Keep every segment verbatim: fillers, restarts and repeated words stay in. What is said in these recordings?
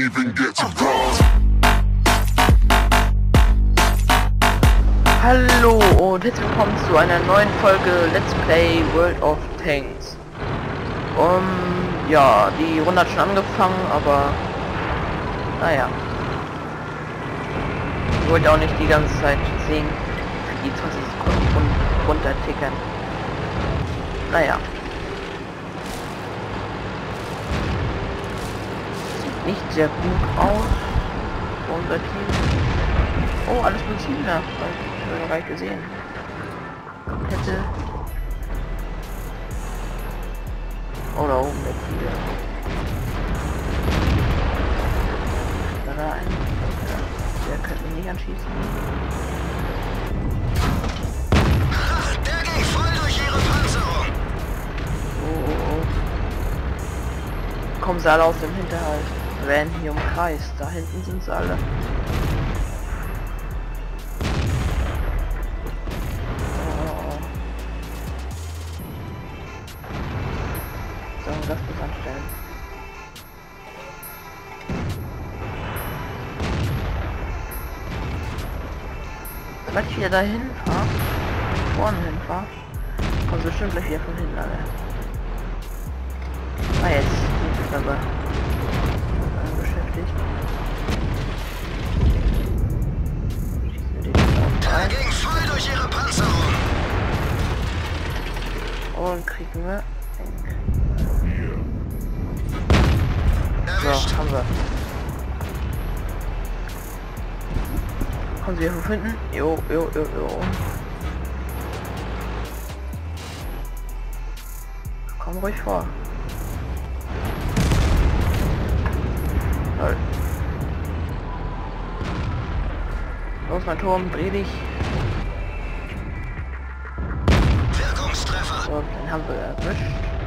even get to cross. Hallo und herzlich willkommen zu einer neuen Folge Let's Play World of Tanks. Um, ja, die Runde hat schon angefangen, aber naja. Ich wollte auch nicht die ganze Zeit sehen, für die zwanzig Sekunden run runtertickern. Naja. Sieht nicht sehr gut aus für unser Team. Oh, alles mit Zieler. Ich habe noch gar nicht gesehen. Komplette. Oh, da oben der Ziele. Da da ein. Ja, der könnte mich nicht anschießen. Der ging voll durch ihre Panzerung. Oh, oh, oh. Kommen sie alle aus dem Hinterhalt. Wir werden hier umkreist. Da hinten sind sie alle. Das muss anstellen. Sobald ich wieder dahin fahre, vorne hinfahre, kommt so bestimmt gleich wieder von hinten alle. Ah, jetzt sind wir aber beschäftigt. Schießen wir den jetzt auch rein. Der ging voll durch ihre Panzerung. Und kriegen wir. So, Erwischt. haben wir. Kommen Sie hier finden? Jo, jo, jo, jo. Komm ruhig vor. Toll. Los, mein Turm, dreh dich. Wirkungstreffer. So, den haben wir erwischt.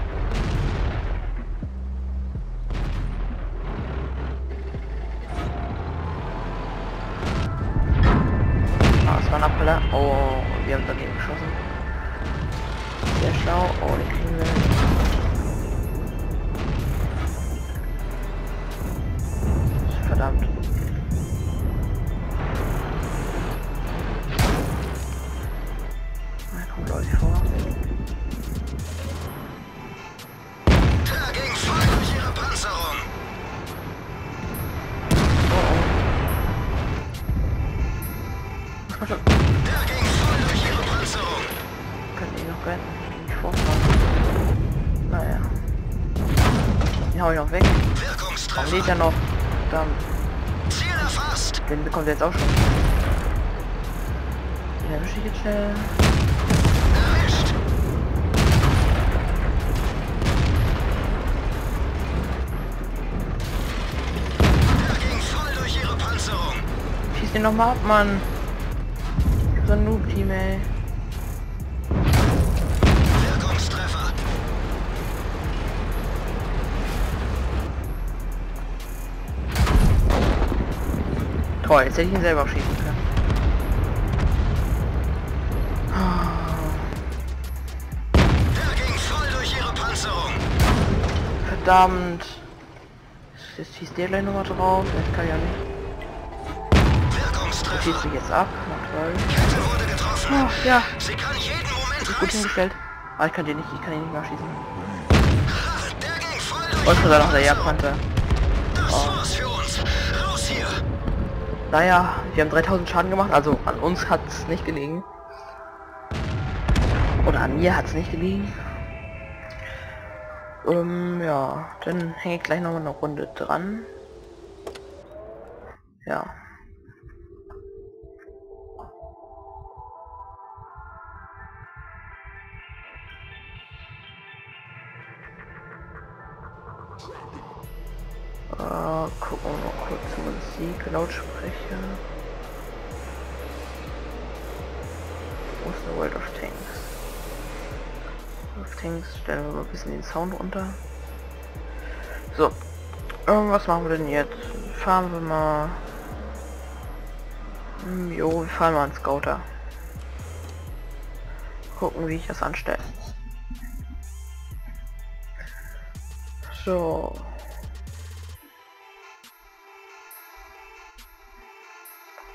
Abwehr. Oh, wir haben dagegen geschossen. Sehr schlau. Oh, den kriegen wir. Verdammt. Na, kommt Leute vor. Der ging voll durch ihre Panzerung. Oh, oh. Mach schon. Der ging voll durch ihre Panzerung. Können die noch retten? Nicht vorfahren. Naja. Den hau ich noch weg. Warum Wirkungstreffer. lädt er noch? Dann. Ziel erfasst. Den bekommt er jetzt auch schon. Den erwische ich jetzt schnell. Erwischt. Der ging voll durch ihre Panzerung. Schieß den noch mal ab, Mann. So ein Noob-Team, ey. Wirkungstreffer. Toll, jetzt hätte ich ihn selber schießen können. Der ging voll durch ihre Panzerung. Verdammt. Jetzt schießt der gleich nochmal drauf. Das kann ja nicht. Der Wirkungstreffer. schießt mich jetzt ab. Na toll. Kette wurde getroffen. Oh, ja. Sie kann jeden Moment Ist gut reißen. hingestellt. Ah, ich kann den nicht, ich kann ihn nicht mehr schießen. Der ging voll durch Und sogar ihre noch der Panzerung. Jagdpanther. Das Oh. war's für uns. Raus hier. Naja, wir haben dreitausend Schaden gemacht, also an uns hat es nicht gelegen. Oder an mir hat es nicht gelegen. Ähm, ja, dann hänge ich gleich noch mal eine Runde dran. Ja. Äh, gucken wir mal kurz Musik, Lautsprecher. Wo ist der World of Tanks? World of Tanks, stellen wir mal ein bisschen den Sound runter. So, ähm, was machen wir denn jetzt? Fahren wir mal. Hm, jo, wir fahren mal einen Scouter. Gucken, wie ich das anstelle. So.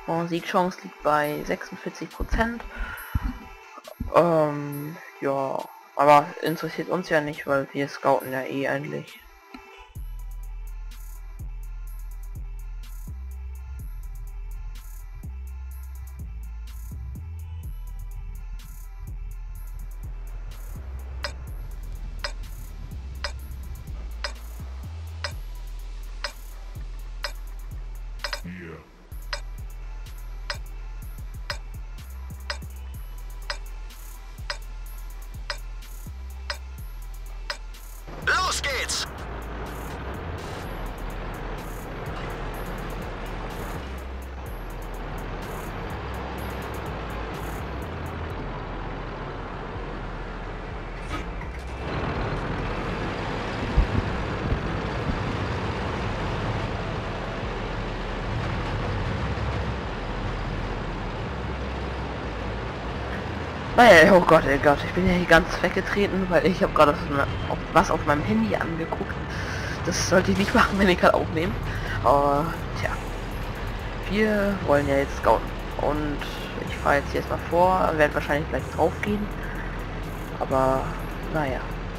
Und Siegchance liegt bei sechsundvierzig Prozent. Ähm, ja, aber interessiert uns ja nicht, weil wir scouten ja eh eigentlich. Los geht's! Naja, oh Gott, oh Gott, ich bin ja hier ganz weggetreten, weil ich habe gerade was auf meinem Handy angeguckt. Das sollte ich nicht machen, wenn ich gerade aufnehme. Aber, tja. Wir wollen ja jetzt scouten. Und ich fahre jetzt hier erstmal vor, werde wahrscheinlich gleich drauf gehen. Aber, naja.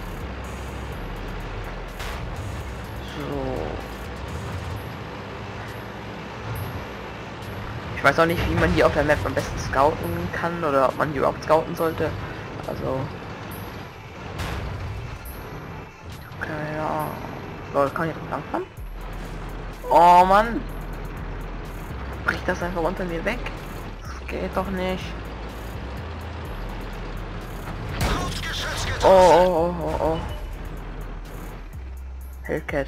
So. Ich weiß auch nicht, wie man hier auf der Map am besten scouten kann oder ob man hier überhaupt scouten sollte. Also. Okay, ja. So, kann ich jetzt langfahren? Oh Mann! Bricht das einfach unter mir weg? Das geht doch nicht. Oh, oh, oh, oh, oh. Hellcat.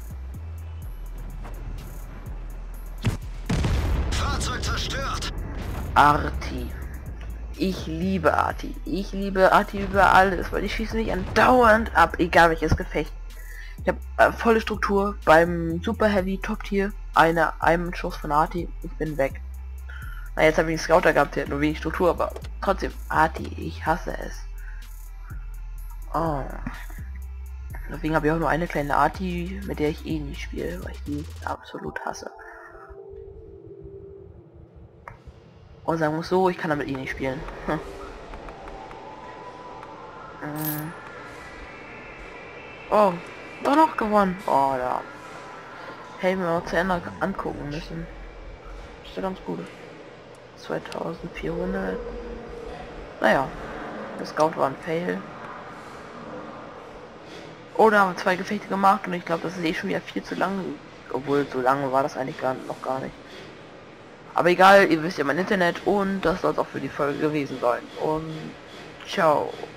Fahrzeug zerstört. Arti. Ich liebe Arti. Ich liebe Arti über alles, weil ich schieße nicht andauernd ab, egal welches Gefecht. Ich habe äh, volle Struktur beim Super Heavy Top Tier, eine einen Schuss von Arti, ich bin weg. Na, jetzt habe ich einen Scouter gehabt, der hat nur wenig Struktur, aber trotzdem Arti, ich hasse es. Oh. Deswegen habe ich auch nur eine kleine Arti, mit der ich eh nicht spiele, weil ich die absolut hasse. Und sagen muss so, ich kann damit eh nicht spielen. Hm. Hm. Oh, doch noch gewonnen. Oh, da. Hätten wir auch zu Ende angucken müssen. Ist ja ganz gut. zweitausendvierhundert. Naja, das Scout war ein Fail. Oder haben wir zwei Gefechte gemacht und ich glaube, das ist eh schon wieder viel zu lang. Obwohl, so lange war das eigentlich gar, noch gar nicht. Aber egal, ihr wisst ja mein Internet und das soll es auch für die Folge gewesen sein. Und ciao.